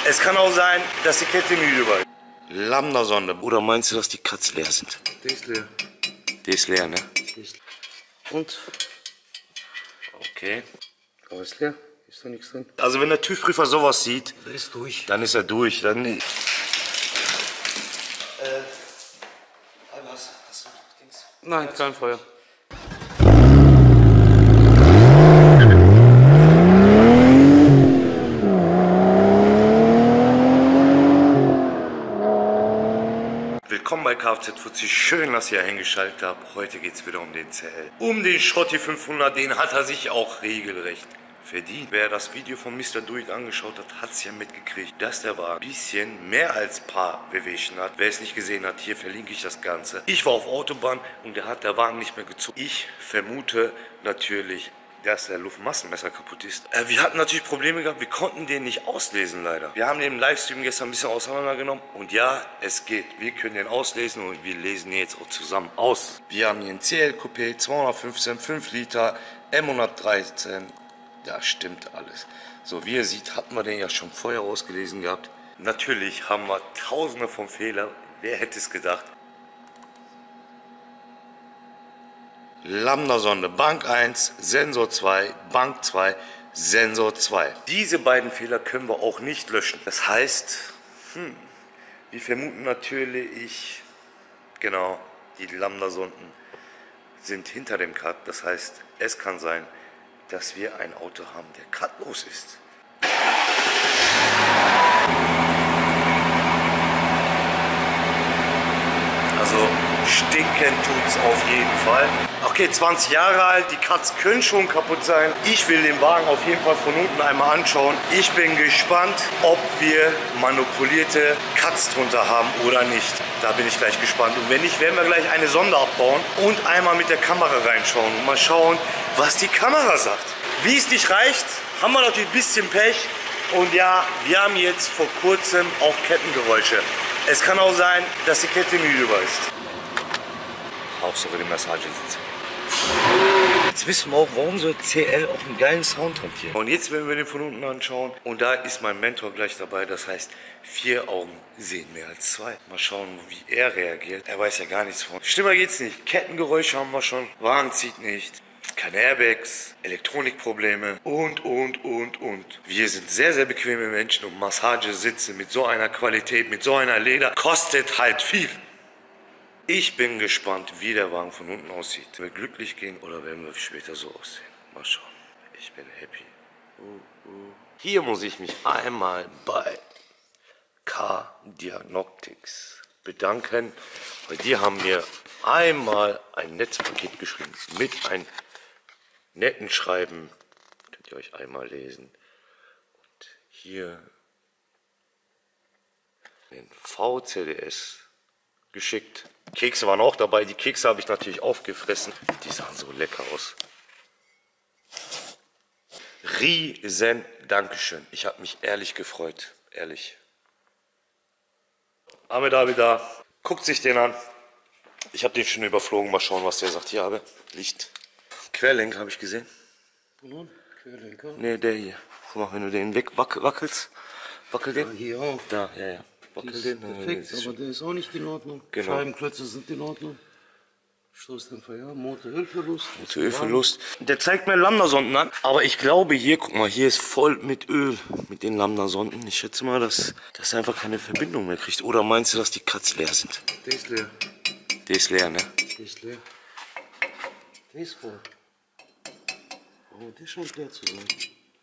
Es kann auch sein, dass die Kette müde war. Lambda-Sonde. Oder meinst du, dass die Cuts leer sind? Der ist leer. Der ist leer, ne? Und? Okay. Aber ist leer. Ist da nichts drin. Also wenn der TÜV-Prüfer sowas sieht, Der ist durch. dann ist er durch. Dann nicht. Hast du Dings? Nein, kein Feuer. Willkommen bei Kfz-Fuzzi. Schön, dass ihr eingeschaltet habt. Heute geht es wieder um den CL. Um den Schrotti 500, den hat er sich auch regelrecht verdient. Wer das Video von Mr. Do It angeschaut hat, hat es ja mitgekriegt, dass der Wagen ein bisschen mehr als paar Wehwehchen hat. Wer es nicht gesehen hat, hier verlinke ich das Ganze. Ich war auf Autobahn und der Wagen nicht mehr gezogen. Ich vermute natürlich, dass der Luftmassenmesser kaputt ist. Wir hatten natürlich Probleme gehabt, wir konnten den nicht auslesen leider. Wir haben den im Livestream gestern ein bisschen auseinandergenommen und ja, es geht. Wir können den auslesen und wir lesen den jetzt auch zusammen aus. Wir haben hier einen CL Coupé, 215, 5 Liter, M113. Da stimmt alles. So, wie ihr seht, hatten wir den ja schon vorher ausgelesen gehabt. Natürlich haben wir tausende von Fehlern. Wer hätte es gedacht? Lambda-Sonde, Bank 1, Sensor 2, Bank 2, Sensor 2. Diese beiden Fehler können wir auch nicht löschen. Das heißt, wir vermuten natürlich, genau, die Lambda-Sonden sind hinter dem Cut. Das heißt, es kann sein, dass wir ein Auto haben, der cutlos ist. Also stinken tut's auf jeden Fall. Okay, 20 Jahre alt, die Cuts können schon kaputt sein. Ich will den Wagen auf jeden Fall von unten einmal anschauen. Ich bin gespannt, ob wir manipulierte Cuts drunter haben oder nicht. Da bin ich gleich gespannt. Und wenn nicht, werden wir gleich eine Sonde abbauen und einmal mit der Kamera reinschauen und mal schauen, was die Kamera sagt. Wie es nicht reicht, haben wir natürlich ein bisschen Pech. Und ja, wir haben jetzt vor kurzem auch Kettengeräusche. Es kann auch sein, dass die Kette müde war. Hauptsache die Massage sitzt. Jetzt wissen wir auch, warum so ein CL auch einen geilen Sound hat hier. Und jetzt werden wir den von unten anschauen. Und da ist mein Mentor gleich dabei. Das heißt, 4 Augen sehen mehr als 2. Mal schauen, wie er reagiert. Er weiß ja gar nichts von. Schlimmer geht's nicht. Kettengeräusche haben wir schon. Wagen zieht nicht. Keine Airbags, Elektronikprobleme und. Wir sind sehr, sehr bequeme Menschen und Massagesitze mit so einer Qualität, mit so einer Leder, kostet halt viel. Ich bin gespannt, wie der Wagen von unten aussieht. Werden wir glücklich gehen oder werden wir später so aussehen? Mal schauen. Ich bin happy. Hier muss ich mich einmal bei K-Diagnostics bedanken, weil die haben mir einmal ein Netzpaket geschrieben mit einem netten Schreiben. Könnt ihr euch einmal lesen. Und hier den VCDS geschickt. Kekse waren auch dabei. Die Kekse habe ich natürlich aufgefressen. Die sahen so lecker aus. Riesen Dankeschön. Ich habe mich ehrlich gefreut. Ehrlich. Ahmed Abi da. Guckt sich den an. Ich habe den schon überflogen. Mal schauen, was der sagt. Hier habe Licht. Querlenker habe ich gesehen. Querlenker? Ne, der hier. Guck mal, wenn du den wackelst. Wackel den. Ja, hier auch. Da, ja. Wackel den. Perfekt, aber der ist auch nicht in Ordnung. Genau. Scheibenklötze sind in Ordnung. Stoßdämpfer, ja. Motorölverlust. Motorölverlust. Der zeigt mir Lambda-Sonden an. Aber ich glaube hier, guck mal, hier ist voll mit Öl. Mit den Lambda-Sonden. Ich schätze mal, dass er einfach keine Verbindung mehr kriegt. Oder meinst du, dass die Cuts leer sind? Der ist leer. Der ist leer, ne? Der ist leer. Der ist voll. Oh, der scheint leer zu sein.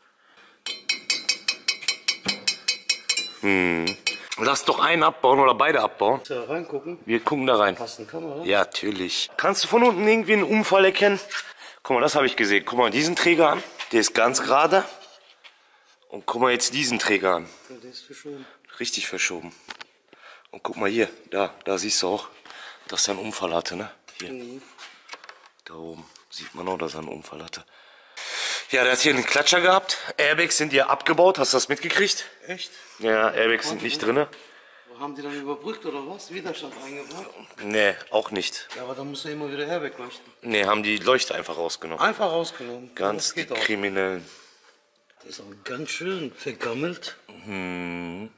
Lass doch einen abbauen oder beide abbauen. Da reingucken. Wir gucken da rein. Passt eine Kamera? Ja, natürlich. Kannst du von unten irgendwie einen Unfall erkennen? Guck mal, das habe ich gesehen. Guck mal diesen Träger an. Der ist ganz gerade. Und guck mal jetzt diesen Träger an. Ja, der ist verschoben. Richtig verschoben. Und guck mal hier. Da siehst du auch, dass er einen Unfall hatte, ne? Hier. Da oben sieht man auch, dass er einen Unfall hatte. Ja, der hat hier einen Klatscher gehabt. Airbags sind hier abgebaut. Hast du das mitgekriegt? Echt? Ja, Airbags sind nicht drin. Haben die dann überbrückt oder was? Widerstand eingebaut? Nee, auch nicht. Ja, aber dann muss er immer wieder herwegleuchten. Nee, haben die Leuchte einfach rausgenommen. Einfach rausgenommen. Ganz das geht auch. kriminell. Das ist auch ganz schön vergammelt. Hm.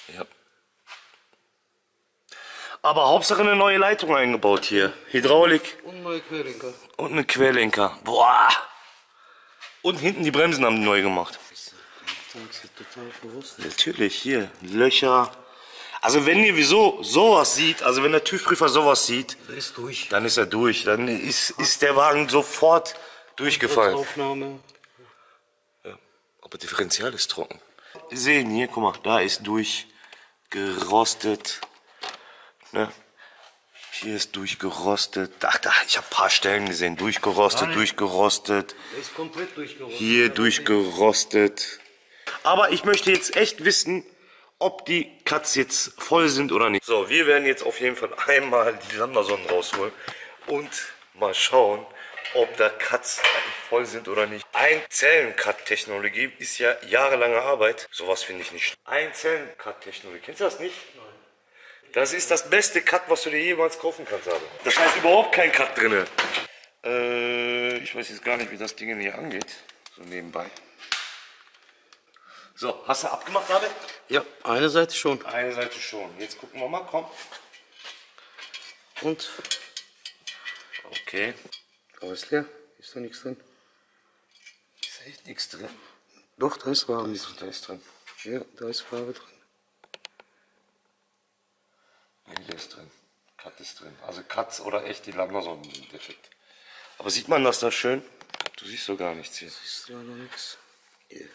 Ja. Aber Hauptsache eine neue Leitung eingebaut hier. Hydraulik. Und neue Querlenker. Und eine Querlenker. Boah. Und hinten die Bremsen haben die neu gemacht. Das ist total bewusst. Natürlich, hier. Löcher. Also wenn ihr sowas sieht, also wenn der TÜV-Prüfer sowas sieht, Der ist durch. dann ist er durch. Dann ist der Wagen sofort durchgefallen. Aufnahme. Ja. Aber Differential ist trocken. Wir sehen hier, guck mal, da ist durchgerostet. Ne? Hier ist durchgerostet. Ach, da, ich habe ein paar Stellen gesehen. Durchgerostet, durchgerostet. Der ist komplett durchgerostet. Hier durchgerostet. Aber ich möchte jetzt echt wissen, ob die Cuts jetzt voll sind oder nicht. So, wir werden jetzt auf jeden Fall einmal die Landersonnen rausholen und mal schauen, ob da Cuts eigentlich voll sind oder nicht. Einzellen-Cut-Technologie ist ja jahrelange Arbeit. Sowas finde ich nicht. Einzellen-Cut-Technologie, kennst du das nicht? Nein. Das ist das beste Cut, was du dir jemals kaufen kannst, aber. Das heißt überhaupt kein Cut drin. Ich weiß jetzt gar nicht, wie das Ding hier angeht. So nebenbei. So, hast du abgemacht, David? Ja, eine Seite schon. Eine Seite schon. Jetzt gucken wir mal, komm. Und? Okay. Da ist leer. Ist da nichts drin? Ist echt nichts drin. Doch, da ist Farbe. Da ist drin. Ja, da ist Farbe drin. Hier ist drin. Cut ist drin. Also Cuts oder echt die Landersonnen sind defekt. Aber sieht man das da schön? Du siehst so gar nichts hier. Ist da noch nichts. Hier.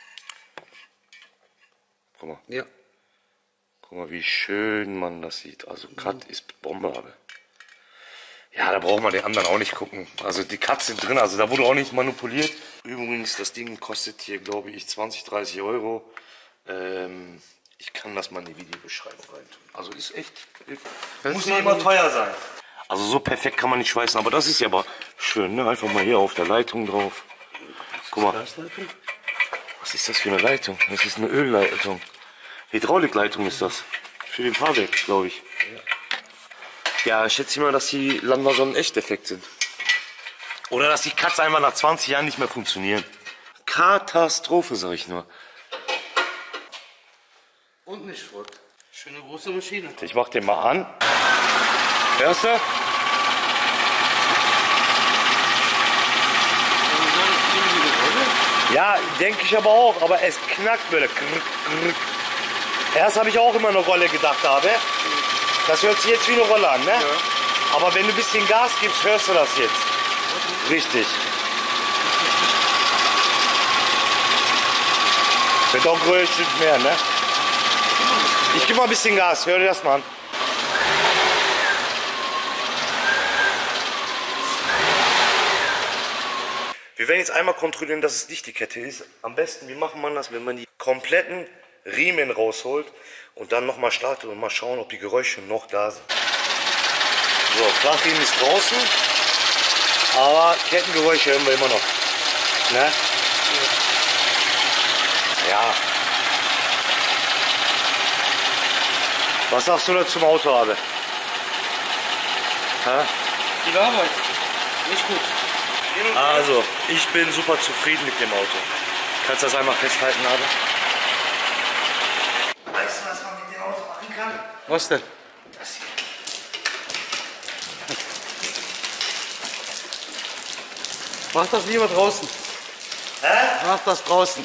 Guck mal. Ja. Guck mal, wie schön man das sieht. Also Cut ist Bombe, aber. Ja, da braucht man den anderen auch nicht gucken. Also die Cuts sind drin, also da wurde auch nicht manipuliert. Übrigens, das Ding kostet hier, glaube ich, 20, 30 Euro. Ich kann das mal in die Videobeschreibung reintun. Also ist echt, muss nicht immer teuer sein. Also so perfekt kann man nicht schweißen, aber das ist ja aber schön, ne? Einfach mal hier auf der Leitung drauf. Guck mal. Was ist das für eine Leitung? Das ist eine Ölleitung. Hydraulikleitung ist das. Für den Fahrwerk, glaube ich. Ja, ich schätze mal, dass die Landersonnen echt defekt sind. Oder dass die Cuts einfach nach 20 Jahren nicht mehr funktionieren. Katastrophe, sag ich nur. Und nicht Schrott. Schöne große Maschine. Ich mach den mal an. Hörst du? Ja, denke ich aber auch, aber es knackt wieder. Erst habe ich auch immer eine Rolle gedacht habe. Das hört sich jetzt wie eine Rolle an, ne? Ja. Aber wenn du ein bisschen Gas gibst, hörst du das jetzt. Richtig. Wird auch größer mehr, ne? Ich gebe mal ein bisschen Gas, hör dir das mal an. Wir werden jetzt einmal kontrollieren, dass es nicht die Kette ist. Am besten, wie macht man das, wenn man die kompletten Riemen rausholt und dann nochmal startet und mal schauen, ob die Geräusche noch da sind. So, Flachriemen ist draußen, aber Kettengeräusche hören wir immer noch. Ne? Ja. Was sagst du da zum Auto, Abe? Viel Arbeit. Nicht gut. Also, ich bin super zufrieden mit dem Auto. Kannst du das einmal festhalten, Abe? Weißt du, was man mit dem Auto machen kann? Was denn? Das hier. Mach das lieber draußen. Hä? Mach das draußen.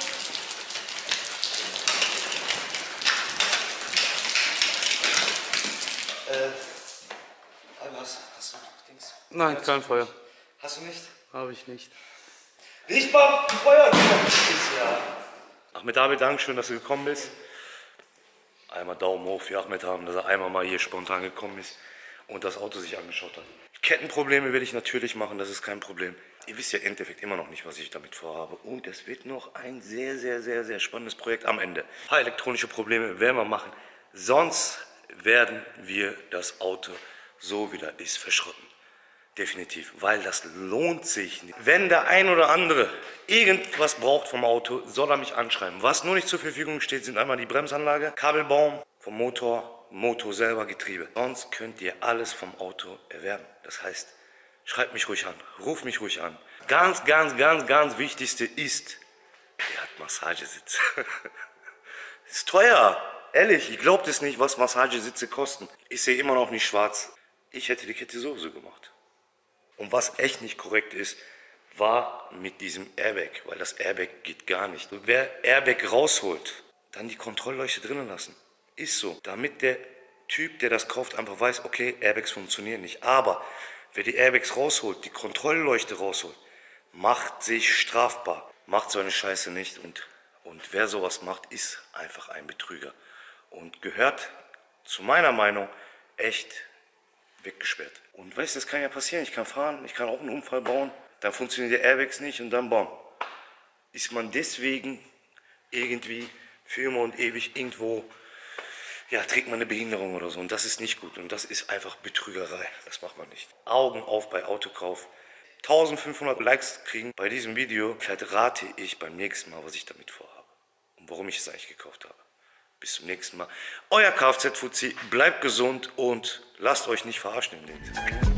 Hast du Dings? Nein, kein Feuer. Hast du nicht? Habe ich nicht. Nicht mal Feuer ist ja. Ahmed David, Dankeschön, dass du gekommen bist. Einmal Daumen hoch für Ahmed haben, dass er einmal mal hier spontan gekommen ist und das Auto sich angeschaut hat. Kettenprobleme werde ich natürlich machen, das ist kein Problem. Ihr wisst ja im Endeffekt immer noch nicht, was ich damit vorhabe. Und es wird noch ein sehr, sehr, sehr, sehr spannendes Projekt am Ende. Ein paar elektronische Probleme werden wir machen. Sonst werden wir das Auto, so wie das ist, verschrotten. Definitiv, weil das lohnt sich nicht. Wenn der ein oder andere irgendwas braucht vom Auto, soll er mich anschreiben. Was nur nicht zur Verfügung steht, sind einmal die Bremsanlage, Kabelbaum vom Motor, Motor selber, Getriebe. Sonst könnt ihr alles vom Auto erwerben. Das heißt, schreibt mich ruhig an, ruft mich ruhig an. Ganz, ganz, ganz, ganz wichtigste ist, der hat Massagesitz. Ist teuer. ehrlich, ich glaube das nicht, was Massagesitze kosten. Ich sehe immer noch nicht schwarz. Ich hätte die Kette sowieso gemacht. Und was echt nicht korrekt ist, war mit diesem Airbag, weil das Airbag geht gar nicht. Wer Airbag rausholt, dann die Kontrollleuchte drinnen lassen. Ist so, damit der Typ, der das kauft, einfach weiß, okay, Airbags funktionieren nicht. Aber wer die Airbags rausholt, die Kontrollleuchte rausholt, macht sich strafbar. Macht so eine Scheiße nicht. Und wer sowas macht, ist einfach ein Betrüger. Und gehört zu meiner Meinung echt weggesperrt. Und weißt du, das kann ja passieren. Ich kann fahren, ich kann auch einen Unfall bauen. Dann funktionieren die Airbags nicht und dann bam. Ist man deswegen irgendwie für immer und ewig irgendwo, ja, trägt man eine Behinderung oder so. Und das ist nicht gut. Und das ist einfach Betrügerei. Das macht man nicht. Augen auf bei Autokauf. 1500 Likes kriegen bei diesem Video, verrate ich beim nächsten Mal, was ich damit vorhabe. Und warum ich es eigentlich gekauft habe. Bis zum nächsten Mal. Euer Kfz-Fuzzi, bleibt gesund und lasst euch nicht verarschen im Netz.